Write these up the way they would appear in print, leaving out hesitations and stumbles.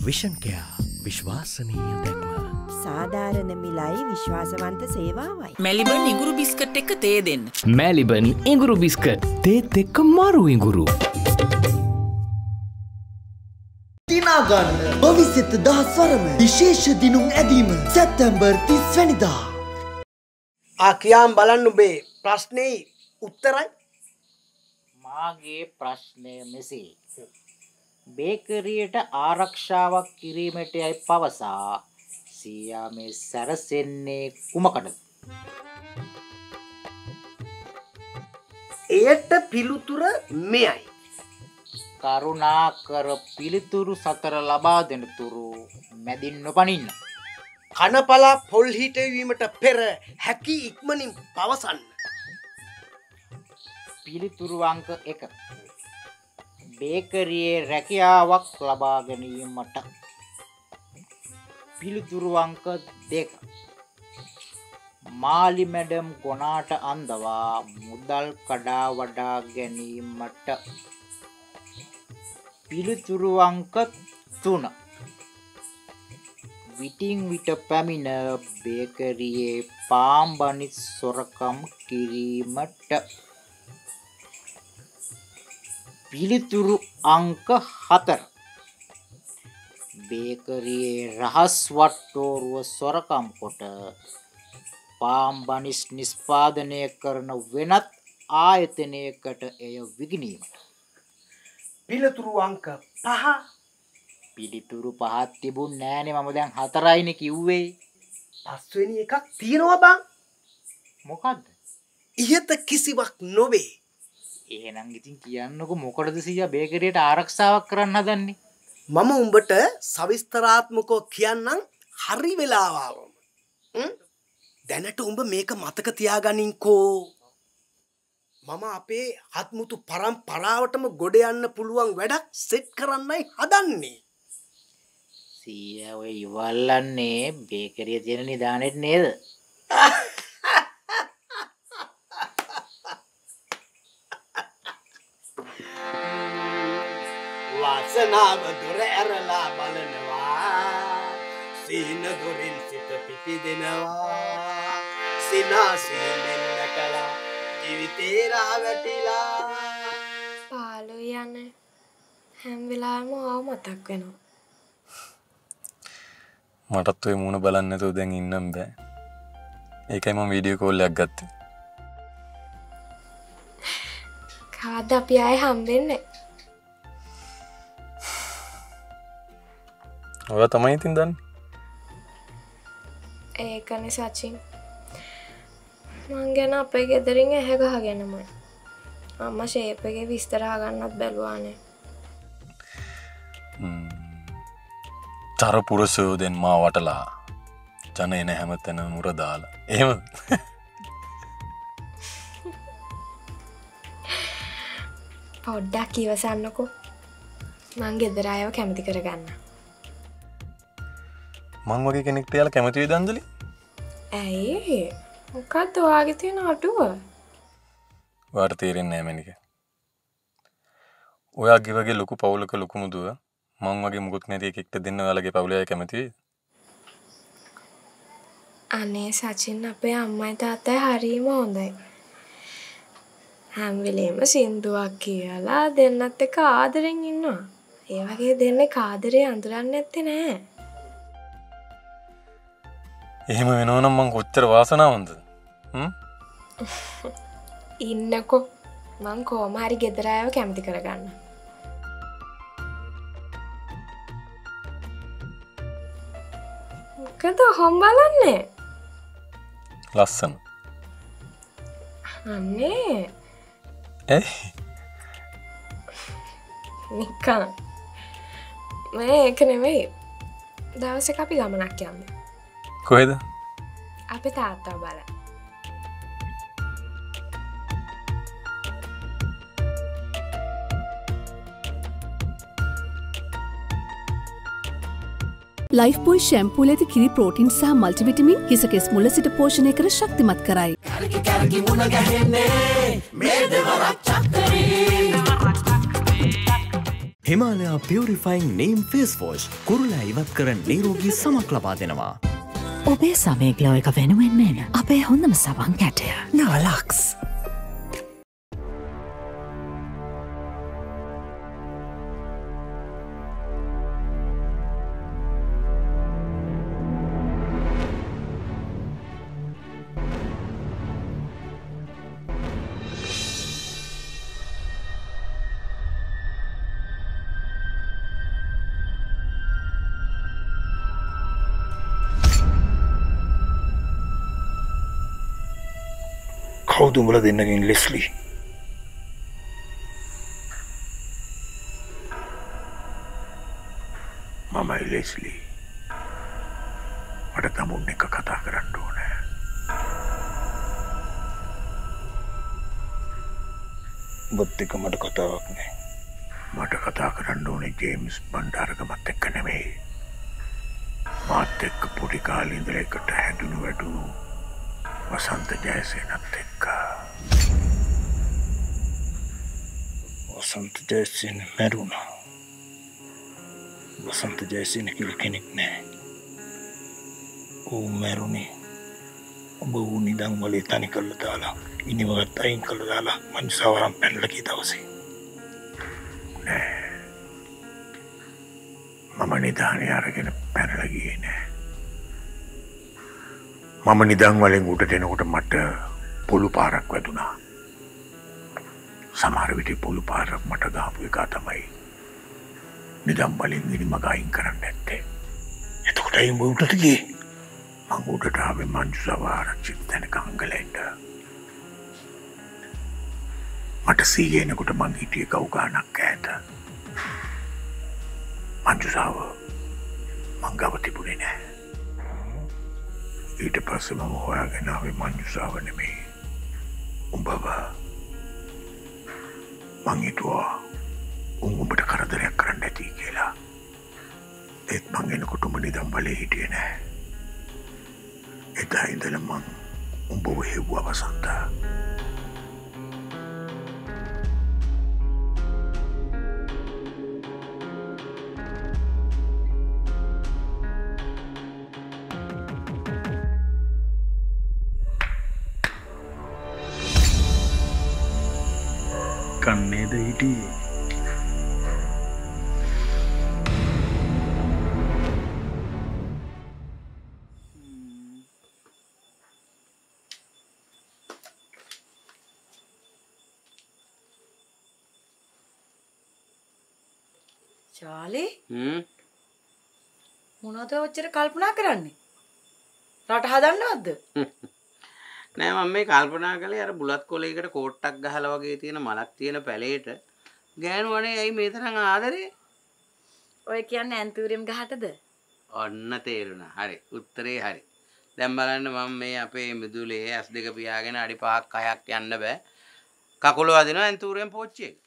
Vision care විශ්වාසනීය දැක්ම. සාධාරණ මිලයි විශ්වාසවන්ත සේවාවයි. Maliban ඉඟුරු biscuit එක තේ දෙන්න. මැලිබන් ඉඟුරු බිස්කට් තේත් එක්ක මරු ඉඟුරු. දිනාගන්න භවිෂ්‍යත දහස්වරම විශේෂ දිනුම් ඇදීම සැප්තැම්බර් 30 වැනිදා. කියාම් බලන්න උඹේ ප්‍රශ්නේ උත්තරයි. මාගේ ප්‍රශ්නය මෙසේ. බේකරියට ආරක්ෂාවක් කිරීමට යයි පවසා සීයා මේ සැරසෙන්නේ කුමකටද? එයට පිළිතුර මෙයයි. කරුණාකර පිළිතුරු සතර ලබා දෙන තුරු මැදින් නොපනින්න. කනපලා පොල් හිටවීමට පෙර හැකි ඉක්මනින් පවසන්න. පිළිතුරු අංක 1. බේකරියේ රැකියාවක් ලබා ගැනීමට. පිළිතුරු අංක 2. මාලි මැඩම් ගොනාට අන්දවා මුදල් කඩා වඩා ගැනීමට. පිළිතුරු අංක 3. විටින් විට පැමිණ බේකරියේ පාන් බනිත් සොරකම් කිරීමට. පිළිතුරු අංක 4. බේකරියේ රහස් වට්ටෝරුව සොරකම් කොට පාන් බනිස් නිෂ්පාදනය කරන වෙනත් ආයතනයකට එය විකිණීමට. පිළිතුරු අංක 5. පිළිතුරු 5ක් තිබුණ නෑනේ, මම දැන් 4යිනේ කිව්වේ. 5 වෙනි එකක් තියෙනවා බං. මොකද්ද? ඉහත කිසිවක් නොවේ. එහෙනම් ඉතින් කියන්නකො මොකටද සීයා බේකරියට ආරක්ෂාවක් කරන්න හදන්නේ? මම උඹට සවිස්තරාත්මකව කියන්නම් හරි වෙලාව ආවම. දැනට උඹ මේක මතක තියාගනින්කෝ. මම අපේ හත්මුතු පරම්පරාවටම ගොඩ යන්න පුළුවන් වැඩක් සෙට් කරන්නයි හදන්නේ. සීයා ඔය ඉවල්ලන්නේ බේකරිය තියෙන නිදානෙත් නේද? වාසනාව දුර ඇරලා බලනවා, සීන දුරින් සිත පිපිදෙනවා, සිනාසෙන් නැකලා ජීවිතේ රාවැටිලා. පාලු යන හැම වෙලාවෙම ආව මතක් වෙනවා. මටත් ඔය මූණ බලන්න නැතුව දැන් ඉන්නම් බෑ. ඒකයි මම වීඩියෝ කෝල් එකක් ගත්තේ. කාද අපි ආයේ හම්බෙන්නේ? ඔයා තමයි ඉතින් දන්නේ. ඒකනේ සචින්. මං ගැන අපේ ගෙදරින් ඇහැ ගහගෙනමයි. අම්මා ෂේප් එකේ විස්තර අහගන්නත් බැලුවානේ. තර පුරුෂයෝ දැන් මා වටලා ජන එන හැමතැනම මුර දාලා. එහෙමද? පොඩ්ඩක් ඉවසන්නකෝ. මං ගෙදර අයව කැමති කරගන්න. මං වගේ කෙනෙක්ට යාලා කැමති වේද අන්ජලි? ඇයි? මොකක්ද ඔයාගේ තියෙන අඩුව? ඔයාට තේරෙන්නේ නැහැ මැනික. ඔයාගේ වගේ ලොකු පවුලක ලොකු මුදුව මං වගේ මුකුත් නැති එකෙක්ට දෙන්න ඔයාලගේ පවුලේ අය කැමති වේද? අනේ සචින්, අපේ අම්මයි තාත්තයි හරිම හොඳයි. හැම වෙලේම සින්දුවක් කියලා දෙන්නත් එක්ක ආදරෙන් ඉන්නවා. ඒ වගේ දෙන්නේ ආදරේ අඳුරන්නේ නැත්තේ නෑ. එහෙම වෙනවනම් මං කොච්චර වාසනාවන්තද? ඉන්නකෝ. මං කොහොම හරි ගෙදර අයව කැමති කරගන්න. මොකද හොම් බලන්නේ? ලස්සන. අනේ. නිකන්. මේක නෙවෙයි. දවසක අපි ගමනක් යන්නේ. කොහෙද? අපේ තාත්තා බලන්න. ලයිෆ් බොයි ෂැම්පූල ඇති කිරි ප්‍රෝටින් සහ මල්ටිවිටමින් හිස කෙස් මුල සිට පෝෂණය කර ශක්තිමත් කරයි. Himalaya purifying neem face wash කුරුලා ඉවත් කර නිරෝගී සමක් ලබා දෙනවා. ඔබේ සමේ ග්ලෝ එක වෙනුවෙන් මෙන අපේ හොඳම සවන් කැටය නවලක්ස්. කවුද උඹලා දෙන්නගෙන් ලෙස්ලි? මමයි ලෙස්ලි. මට තමුන් එක කතා කරන්න ඕනේ. උඹත් එක්ක මට කතාවක් නෑ. මට කතා කරන්න ඕනේ ජේම්ස් බණ්ඩාරගමත් එක්ක නෙමෙයි. මාත් එක්ක පොඩි කාලේ ඉඳලා එකට හැදුණු වැඩුණු වසන්ත ජයසේනත් එක්ක. වසන්ත ජයසේන මැරුණා. වසන්ත ජයසේන කියලා කෙනෙක් නෑ. ඌ මැරුණේ ඔබ ඌ නිදන් වලේ තනි කරලා දාලා ඉනිවගත් අයින් කරලා දාලා මංසාවරම් පැනලා ගිය දවසේ. නෑ. මම නිදානේ අරගෙන පැනලා ගියේ නෑ. මම නිදන් වලින් උඩට එනකොට මට පොළු පාරක් වැදුනා. සමහර විට පොළු පාරක් මට ගහපු එක තමයි නිදන් වලින් ඉනිමග අයින් කරන්න ඇත්තේ. එතකොට අයින් උඩට ගියේ. මං උඩට ආවේ මංජුසාව ආරක්ෂිත තැනක අංගලෙන්ට. මට සීයේනකොට මං හිටියේ ගව් ගානක් ඈත. මංජුසාව මං ගාව තිබුණේ නෑ. ඊට පස්සේ මම හොයාගෙන ආවේ මංජුසාව නෙමෙයි උඹව. මං හිතුවා උඹට කරදරයක් කරන්න ඇති කියලා. ඒත් මං එනකොට උඹ නිදන් වලේ හිටියේ නෑ. එදා ඉඳලා මං උඹව හෙව්වා වසන්ත. කන්නේද හිටියේ? චාලි මොනවද ඔච්චර කල්පනා කරන්නේ? රට හදන්නවද? නෑ මම මේ කල්පනා කළේ අර බුලත් කොලයකට කෝට්ටක් ගහලා වගේ තියෙන මලක් තියෙන පැලේට ගෑනුවනේ ඇයි මේ තරම් ආදරේ? ඔය කියන්නේ ඇන්තූරියම් ගහටද? ඔන්න තේරුණා. හරි. උත්තරේ හරි. දැන් බලන්න මම මේ අපේ මිදුලේ S2 පියාගෙන අඩි 5ක් 6ක් යන්න බෑ. කකුල වදිනවා ඇන්තූරියම් පෝච්චියක.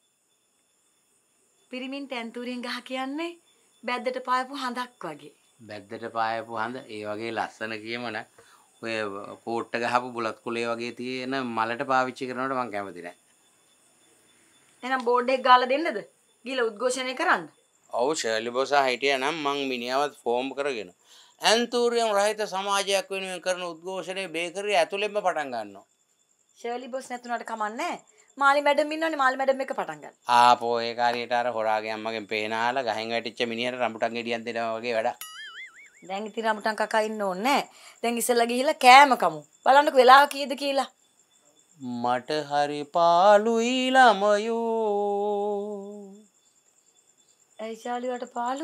පිරිමින්ට ඇන්තූරියම් ගහ කියන්නේ බැද්දට පායපු හඳක් වගේ. බැද්දට පායපු හඳ ඒ වගේ ලස්සන කියමනක් ඔය කෝට්ට ගහපු බුලත් කුලේ වගේ තියෙන මලට පාවිච්චි කරනවට මම කැමති නැහැ. එහෙනම් බෝඩ් එක ගාලා දෙන්නද? ගිහලා උද්ඝෝෂණය කරන්න. ඔව් ෂර්ලි බොසා හිටියා නම් මං මිනිහවත් ෆෝම් කරගෙන ඇන්තූරියම් රහිත සමාජයක් වෙනුවෙන් කරන උද්ඝෝෂණයේ බේකරිය ඇතුළෙන්ම පටන් ගන්නවා. ෂර්ලි බොස් නැතුණාට කමන්නේ. මාලි මැඩම් ඉන්නවනේ මාලි මැඩම් එක පටන් ගන්න. ආපෝ ඒ කාරියට අර හොරාගේ අම්මගෙන් පේනාලා ගහෙන් වැටිච්ච මිනිහට රඹුටන් ගෙඩියක් දෙනවා වගේ වැඩක්. දැන් ඉතින් රඹුටන් කකා ඉන්න ඕනේ නැහැ. දැන් ඉස්සෙල්ලා ගිහිල්ලා කෑම කමු. බලන්නකෝ වෙලාව කීයද කියලා. මට හරි පාළුයි ළමයෝ. ඇයි චාලි වට පාළු?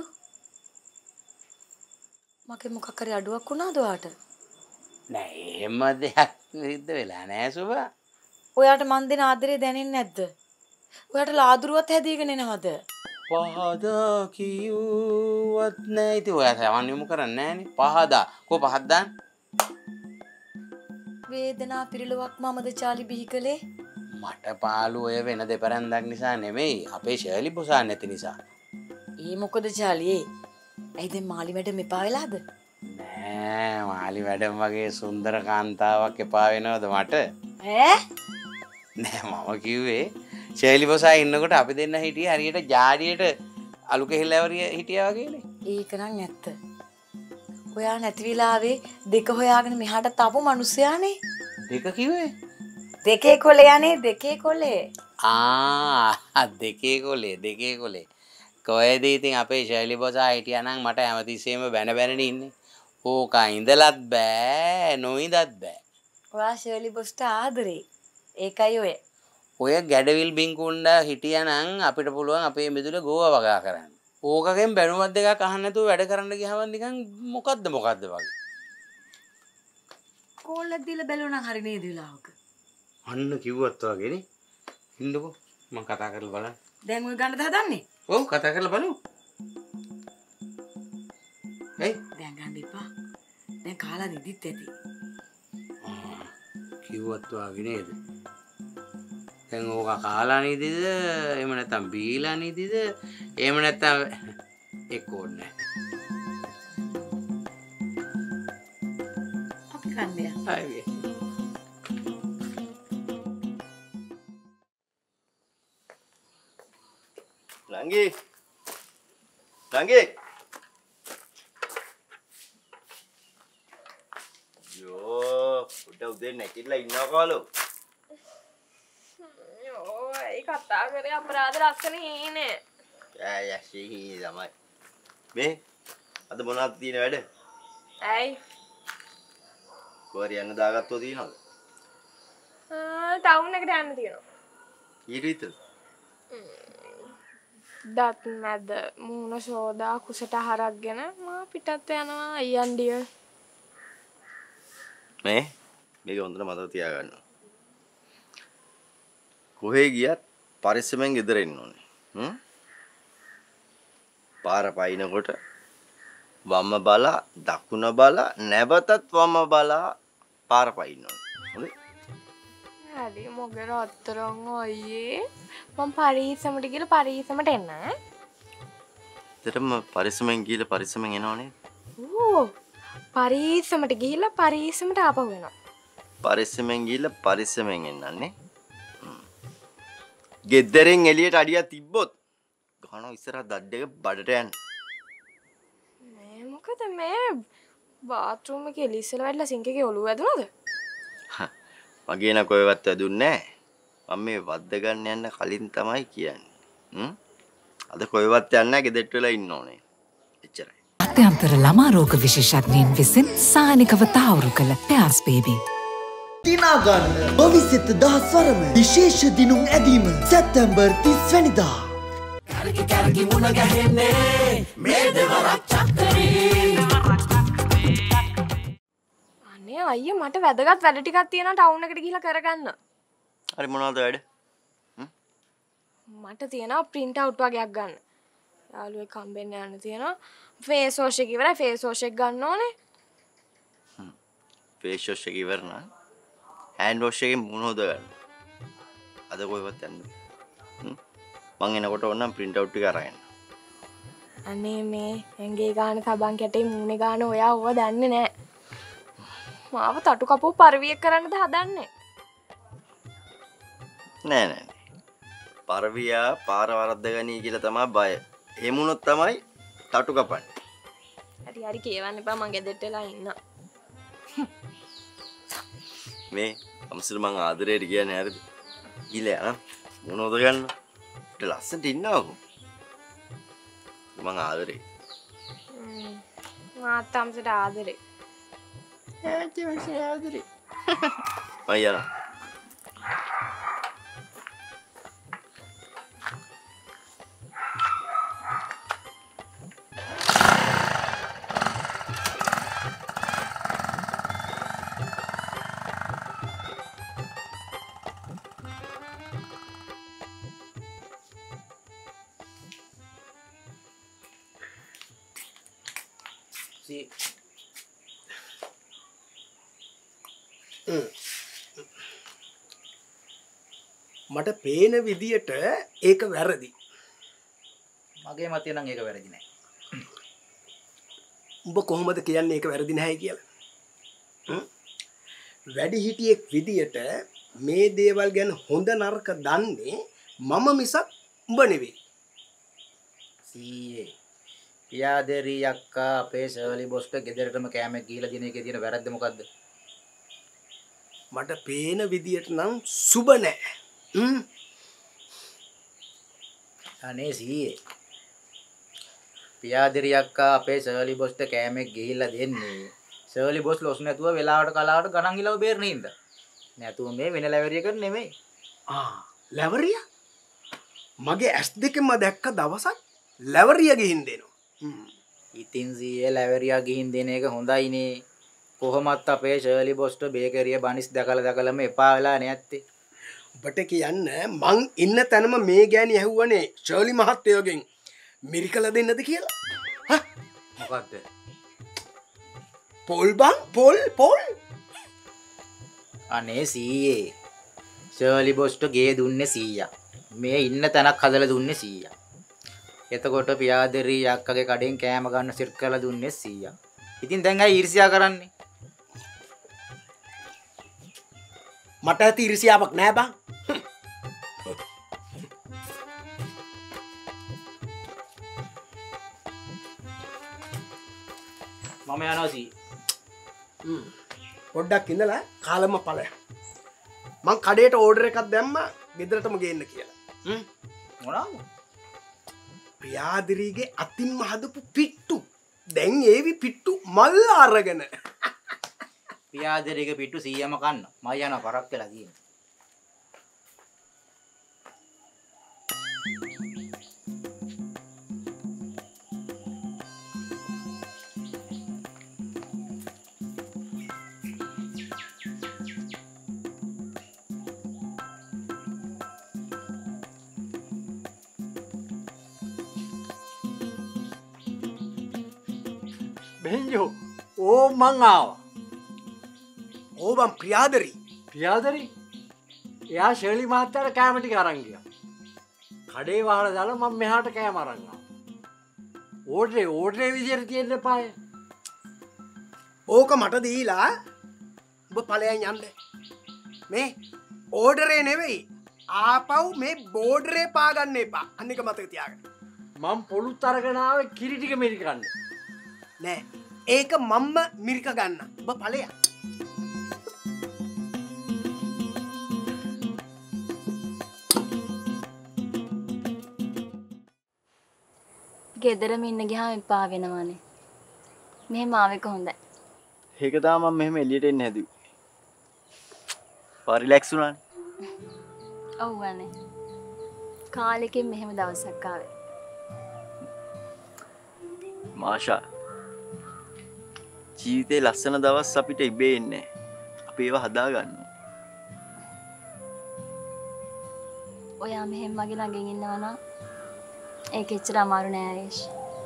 මගේ මොකක් හරි අඩුවක් වුණාද ඔයාට? නෑ එහෙම දෙයක් සිද්ධ වෙලා නෑ සුබා. ඔයාට මන් දෙන ආදරේ දැනෙන්නේ නැද්ද? ඔයාට ලාදුරුවත් හැදීගෙන එනවද? පහදා කිව්වත් නෑ. ඉතින් ඔයා සවන් යොමු කරන්නේ නෑනේ. පහදා. කො පහද්දාන්? වේදනා පිරිලුවක් මමද චාලි බිහි කළේ? මට පාළු ඔය වෙන දෙපරන්දක් නිසා නෙමෙයි. අපේ ෂර්ලි බොසා නැති නිසා. ඒ මොකද චාලි? ඇයි දැන් මාලි මැඩම් එපා වෙලාද? නෑ මාලි මැඩම් වගේ සුන්දර කාන්තාවක් එපා වෙනවද මට? ඈ? නෑ මම කිව්වේ ශෛලි බොසා ඉන්නකොට අපි දෙන්න හිටියේ හරියට ජාඩියට අලු කෙහෙලවරිය හිටියා වගේනේ. ඒක නම් ඇත්ත. ඔයා නැති වෙලාවේ දෙක හොයාගෙන මෙහාට තාපු මිනිස්සයානේ. දෙක කිව්වේ? දෙකේ කොලේ යන්නේ දෙකේ කොලේ. දෙකේ කොලේ. කොහෙද ඉතින් අපේ ශෛලි බොසා හිටියා නම් මට හැමතිස්සෙම බැන ඉන්නේ. ඕක ඉඳලත් බෑ නොඉඳත් බෑ. ඔයා ශෛලි බොස්ට ආදරේ. ඒකයි ඔය. ඔය ගැඩවිල් බින්කුණ්ඩ හිටියනම් අපිට පුළුවන් අපේ මිදුල ගෝවා වගා කරන්න. ඕකගෙන් බැනුමක් දෙකක් අහන්න නැතුව වැඩ කරන්න ගියාම නිකන් මොකද්ද වගේ. කෝල්ලක් දීලා බැලුවනම් හරි නේද විලාවක. අන්න කිව්වත් වගේනේ. ඉන්නකෝ මම කතා කරලා බලන්න. දැන් ඔය ගන්නද හදන්නේ? ඔව් කතා කරලා බලමු. දැන් ගන්න එපා. දැන් කාලා නිදිත් ඇති. කිව්වත් වගේ නේද? දැන් ඕක කාලා නේදද? එහෙම නැත්නම් බීලා නේදද? එහෙම නැත්නම් ඒක ඕනේ නැහැ. අපි කන්නේ. හරි. Langgi. Yo, udah නැකිලා ඉන්නවකලු. ඒ කතා කරේ අපරාධ රක්ෂණේ ඉන්නේ. යා ෂී තමයි. මේ අද මොනවද තියෙන වැඩ? ඇයි? කොහරි යන්න දාගත්තෝ තියෙනවද? ටවුන් එකට යන්න තියෙනවා. ඊට විතර. දත් මැද මූණ සෝදා කුසට හරක්ගෙන මා පිටත් යනවා අයියන්ඩිය. මේක හොඳට මතක තියාගන්න. කොහේ ගියත් පරිස්සමෙන් ගෙදර එන්න ඕනේ. පාර පයින්නකොට වම බලා දකුණ බලා නැවතත් වම බලා පාර පයින්න ඕනේ. හොඳයි? හරි මොකද අත්තරන් අයියේ මම පරිස්සමට ගිහලා පරිස්සමට එන්න. දෙතම පරිස්සමෙන් ගිහලා පරිස්සමෙන් එනවනේ. ඕ පරිස්සමට ගිහලා පරිස්සමට ආපහු එනවා. පරිස්සමෙන් ගිහලා පරිස්සමෙන් එන්නන්නේ. ගෙදරින් එළියට අඩියක් තිබ්බොත් ගහන ඉස්සරහ දඩ එක බඩට යන්න. මේ මොකද මේ බාත්රූම් එකේ එලිස්සලා වැටලා සිංක් එකේ ඔලුව ඇදුනද? මගේ න කොහෙවත් වැදුන්නේ නැහැ. මම මේ වද්ද ගන්න යන්න කලින් තමයි කියන්නේ. අද කොහෙවත් යන්නේ නැහැ ගෙදරට වෙලා ඉන්න ඕනේ. එච්චරයි. අත්‍යන්තර ළමා රෝග විශේෂඥයින් විසින් සායනිකව තාවුරු කළ පෙයාස් බේබි. දිනාගන්න භවිෂ්‍යත දහස්වරම විශේෂ දිනුම් ඇදීම සැප්තැම්බර් 30 වැනිදා. කැරකි මුණ ගැහෙන්නේ මේ දෙවරක් චක්කරේ. අනේ අයියා මට වැදගත් වැඩ ටිකක් තියෙනවා ටවුන් එකට ගිහලා කරගන්න. හරි මොනවද වැඩ? මට තියෙනවා print out වගේක් ගන්න. යාළුවෙක් හම්බෙන්න යන්න තියෙනවා. face wash එක ඉවරයි face wash එක ගන්න ඕනේ. face wash එක ඉවර නම් hand wash එකෙන් මුණ හොද ගන්න. අද කොහෙවත් යන්න. මං එනකොට ඕනම් print out ටික අරගෙන. අනේ මේ ඇඟේ ගාන සබන් කැටේ මූණේ ගාන ඔයා ඕව දන්නේ නැහැ. මාව තටු කපුව පරිවියක් කරන්නද හදන්නේ? නෑ. පරවියා පාර වරද්ද ගනී කියලා තමයි බය. එමුණොත් තමයි තටු කපන්නේ. හරි කියවන්න එපා මං ගෙදරට වෙලා ඉන්න. මේ අම්සර මං ආදරේට කියන්නේ හරිද? ගිහලා යන්න. මොනවද ගන්න? ඊට ලස්සනට ඉන්නවකෝ. මං ආදරේ. මාත් අම්සට ආදරේ. ආදරේ. අයියා. මට පේන විදියට ඒක වැරදි. මගේ මතය නම් ඒක වැරදි නෑ. උඹ කොහොමද කියන්නේ ඒක වැරදි නැහැ කියලා? වැඩිහිටියෙක් විදියට මේ දේවල් ගැන හොඳ නරක දන්නේ මම මිසක් උඹ නෙවෙයි. සීයේ පියාදෙරි අක්කා අපේ ෂර්ලි බොස්ට ගෙදරටම කෑමක් ගිහලා දින එකේ තියෙන වැරද්ද මොකද්ද? මට පේන විදියට නම් සුබ නෑ. අනේ සීයේ පියාදෙරි අක්කා අපේ ෂර්ලි බොස්ට කෑමක් ගිහිල්ලා දෙන්නේ ෂර්ලි බොස් ලොස් නැතුව වෙලාවට කලාවට ගණන් ගිලව බේරෙන හින්දා. නැතුව මේ වෙන ලැවරියකට නෙමෙයි. ලැවරිය? මගේ ඇස් දෙකෙන්ම දැක්ක දවසක් ලැවරිය ගිහින් දෙනවා. ඉතින් සීයේ ලැවරියා ගිහින් දෙන එක හොඳයිනේ. කොහොමත් අපේ ෂර්ලි බොස්ට බේකරිය බනිස් දැකලම එපා වෙලා නැත්තේ. ඔබට කියන්න මං ඉන්න තැනම මේ ගෑණි ඇහුවනේ ෂර්ලි මහත්තයෝගෙන් මිරිකල දෙන්නද කියලා. මොකද්ද? පොල් බං පොල්. අනේ සීයේ ෂර්ලි බොස්ට ගේ දුන්නේ 100ක්. මේ ඉන්න තැනක් හදලා දුන්නේ 100ක්. එතකොට පියාදෙරි අක්කගේ කඩෙන් කෑම ගන්න සෙට් කරලා දුන්නේ 100ක්. ඉතින් දැන් අය ඊර්ෂ්‍යා කරන්නේ. මට ඇති ඊර්ෂ්‍යාවක් නෑ බං. මම යනවා සී. පොඩ්ඩක් ඉඳලා කාලම ඵලයක්. මං කඩේට ඕඩර් එකක් දැම්ම ගෙදරටම ගේන්න කියලා. මොනවාද? ප්‍රියාදිරීගේ අතින්ම හදපු පිට්ටු. දැන් ඒවි පිට්ටු මල්ල අරගෙන. පියාදෙරිගේ පිට්ටු 100ම කන්න. මම යනවා කරක් වෙලා තියෙනවා. බෙන්ජෝ ඕ මං ආවා. ඕබම් ප්‍රියාදරි. ප්‍රියාදරි? එයා ෂර්ලි මහත්තයාට කෑම ටික අරන් ගියා. කඩේ වහලා දාලා මම මෙහාට කෑම අරන් ආවා. ඕඩරේ විදියට තියෙන්න එපාය. ඕක මට දීලා ඔබ ඵලයන් යන්න. මේ ඕඩරේ නෙවෙයි. ආපහු මේ බෝඩරේ පාගන්න එපා. අනික මතක තියාගන්න. මම පොලුත් අරගෙන ආවේ කිරි ටික මිරිකන්න. නෑ ඒක මම්ම මිරික ගන්න. ඔබ ඵලයක්. ගෙදරම ඉන්න ගියාම එපා වෙනවනේ. මෙහෙම ආවෙක හොඳයි. ඒක තමයි මම මෙහෙම එළියට එන්න හැදුවේ. පා රිලැක්ස් වුණානේ. ඔව් වනේ. කාලෙකින් මෙහෙම දවසක් ආවේ. මාෂා ජීවිතේ ලස්සන දවස් අපිට ඉබේ එන්නේ. අපි ඒවා හදාගන්න. ඔයා මෙහෙම මගේ ළඟින් ඉන්නවා නම් ඒක එච්චර අමාරු නෑ ආයේෂ්.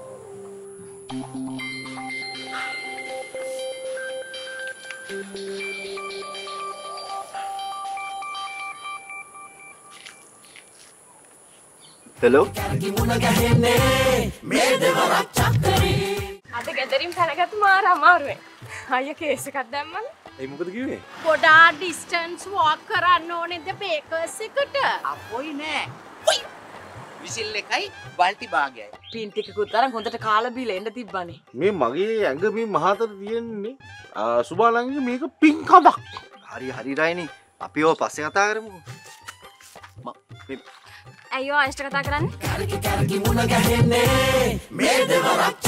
හෙලෝ අද ගෙදරින් පැනගත්තු මාර අමාරුවෙන්. අයියා කේස් එකක් දැම්මද? ඒ මොකද කිව්වේ? පොඩා ඩිස්ටන්ස් වොක් කරන්න ඕනේද බේකර්ස් එකට? අපොයි නෑ. විසිල් එකයි බල්ටි භාගයයි. පින් ටිකකුත් අරන් හොඳට කාලා බීලා එන්න තිබ්බනේ. මේ මගේ ඇඟ මේ මහතට තියෙන්නේ සුබාලංගේ මේක පින්කමක්. හරි රයිනි. අපි ඔය පස්සේ කතා කරමු. අයියෝ ආයෙත් කතා කරන්නේ. කරකි මුණ ගැහෙන්නේ මේ දෙවරක්